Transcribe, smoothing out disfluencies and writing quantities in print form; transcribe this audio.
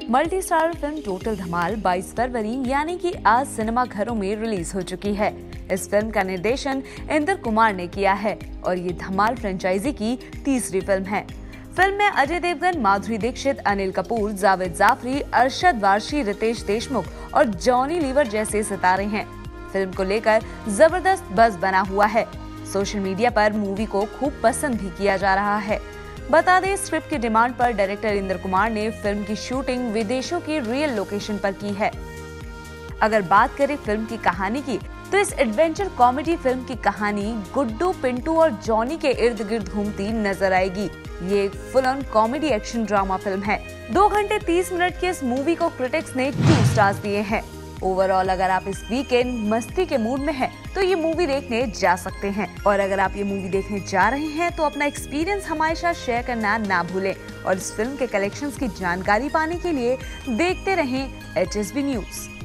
Multi starrer film total Dhamaal 22 फरवरी यानी कि आज सिनेमा घरों में रिलीज हो चुकी है। इस फिल्म का निर्देशन इंद्र कुमार ने किया है और ये धमाल फ्रेंचाइजी की तीसरी फिल्म है। फिल्म में अजय देवगन, माधुरी दीक्षित, अनिल कपूर, जावेद, जाफरी, अरशद, वारसी, रितेश देशमुख और जॉनी लीवर जैसे सितारे हैं। फिल्म को लेकर जबरदस्त बज़ बना हुआ है। सोशल मीडिया पर मूवी को खूब पसंद भी किया जा रहा है। बता दें, स्क्रिप्ट की डिमांड पर डायरेक्टर इंद्र कुमार ने फिल्म की शूटिंग विदेशों की रियल लोकेशन पर की है। अगर बात करें फिल्म की कहानी की, तो इस एडवेंचर कॉमेडी फिल्म की कहानी गुड्डू, पिंटू और जॉनी के इर्द गिर्द घूमती नजर आएगी। ये एक full on comedy action drama film है। 2 घंटे 30 मिनट की इस मूवी को क्रिटिक्स ने 2 स्टार्स दिए हैं। ओवरऑल अगर आप इस वीकेंड मस्ती के मूड में हैं, तो ये मूवी देखने जा सकते हैं। और अगर आप ये मूवी देखने जा रहे हैं तो अपना एक्सपीरियंस हमारे साथ शेयर करना ना भूलें। और इस फिल्म के कलेक्शंस की जानकारी पाने के लिए देखते रहें HSB न्यूज़।